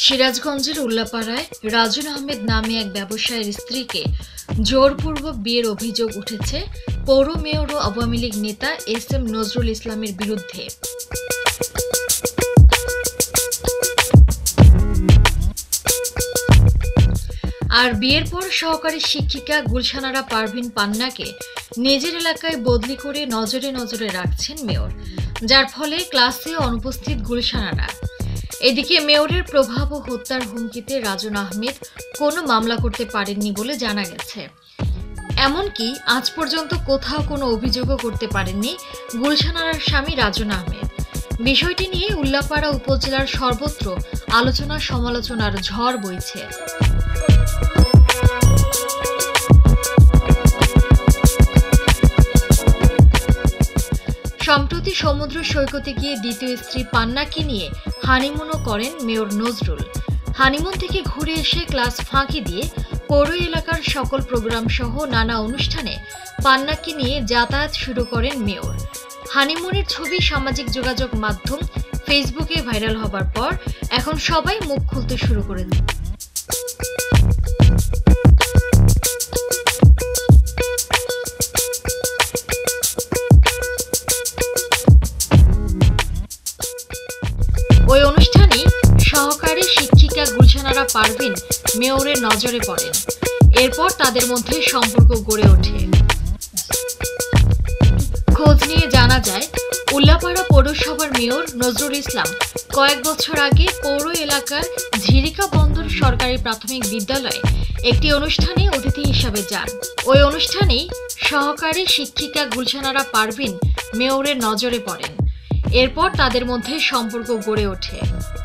সিরাজগঞ্জের উল্লাপাড়ায় রাজুন আহমেদ নামে এক ব্যবসায়ীর স্ত্রীকে জোরপূর্বক বিয়ের অভিযোগ উঠেছে পৌর মেয়র ও আওয়ামী লীগ নেতা এস.এম. নজরুল ইসলামের বিরুদ্ধে। আর বিয়ের পর সহকারী শিক্ষিকা গুলশানারা পারভিন পান্নাকে নিজের এলাকায় বদলি করে নজরে নজরে রাখছেন মেয়র, যার ফলে ক্লাসে অনুপস্থিত গুলশানারা। এদিকে মেয়রের প্রভাব ও হত্যার হুমকিতে রাজুন আহমেদ কোনো মামলা করতে পারেননি বলে জানা গেছে। এমনকি আজ পর্যন্ত কোথাও কোনো অভিযোগও করতে পারেননি গুলশানার স্বামী রাজুন আহমেদ। বিষয়টি নিয়ে উল্লাপাড়া উপজেলার সর্বত্র আলোচনা সমালোচনার ঝড় বইছে। সম্প্রতি সমুদ্র সৈকতে গিয়ে দ্বিতীয় স্ত্রী পান্নাকে নিয়ে হানিমুনও করেন মেয়র নজরুল। হানিমুন থেকে ঘুরে এসে ক্লাস ফাঁকি দিয়ে পৌর এলাকার সকল প্রোগ্রাম সহ নানা অনুষ্ঠানে পান্নাকে নিয়ে যাতায়াত শুরু করেন মেয়র। হানিমুনের ছবি সামাজিক যোগাযোগ মাধ্যম ফেসবুকে ভাইরাল হবার পর এখন সবাই মুখ খুলতে শুরু করে দেয়। ওই অনুষ্ঠানে সহকারী শিক্ষিকা গুলশানারা পারভিন মেয়রের নজরে পড়েন। এরপর তাদের মধ্যে সম্পর্ক গড়ে ওঠে। খোঁজ নিয়ে জানা যায়, উল্লাপাড়া পৌরসভার মেয়র নজরুল ইসলাম কয়েক বছর আগে পৌর এলাকার ঝিরিকা বন্দর সরকারি প্রাথমিক বিদ্যালয়ে একটি অনুষ্ঠানে অতিথি হিসাবে যান। ওই অনুষ্ঠানেই সহকারী শিক্ষিকা গুলশানারা পারভিন মেয়রের নজরে পড়েন। এরপর তাদের মধ্যে সম্পর্ক গড়ে ওঠে।